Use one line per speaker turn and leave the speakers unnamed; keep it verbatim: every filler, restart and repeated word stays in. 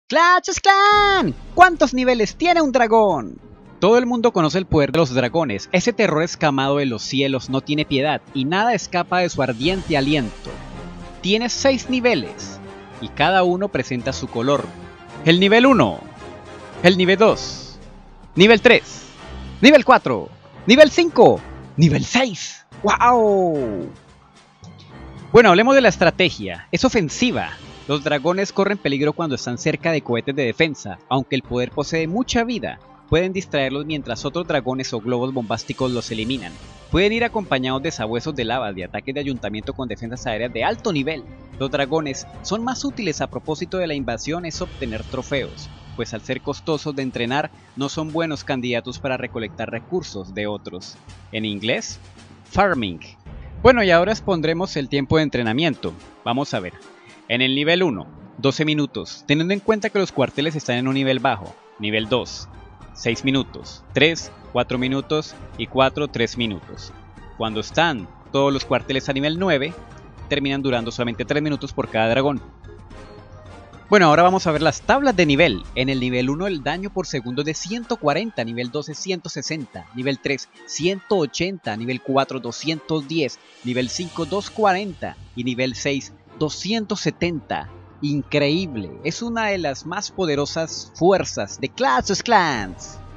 Clash of Clans. ¿Cuántos niveles tiene un dragón? Todo el mundo conoce el poder de los dragones. Ese terror escamado de los cielos no tiene piedad y nada escapa de su ardiente aliento. Tiene seis niveles y cada uno presenta su color. El nivel uno, el nivel dos, nivel tres, nivel cuatro, nivel cinco, nivel seis. ¡Wow! Bueno, hablemos de la estrategia. Es ofensiva. Los dragones corren peligro cuando están cerca de cohetes de defensa, aunque el poder posee mucha vida. Pueden distraerlos mientras otros dragones o globos bombásticos los eliminan. Pueden ir acompañados de sabuesos de lava, de ataques de ayuntamiento con defensas aéreas de alto nivel. Los dragones son más útiles a propósito de la invasión es obtener trofeos, pues al ser costosos de entrenar, no son buenos candidatos para recolectar recursos de otros. En inglés, farming. Bueno, y ahora expondremos el tiempo de entrenamiento. Vamos a ver. En el nivel uno, doce minutos, teniendo en cuenta que los cuarteles están en un nivel bajo. Nivel dos, seis minutos, tres, cuatro minutos y cuatro, tres minutos. Cuando están todos los cuarteles a nivel nueve, terminan durando solamente tres minutos por cada dragón. Bueno, ahora vamos a ver las tablas de nivel. En el nivel uno el daño por segundo es de ciento cuarenta, nivel dos es ciento sesenta, nivel tres ciento ochenta, nivel cuatro doscientos diez, nivel cinco doscientos cuarenta y nivel seis doscientos setenta. Increíble, es una de las más poderosas fuerzas de Clash of Clans.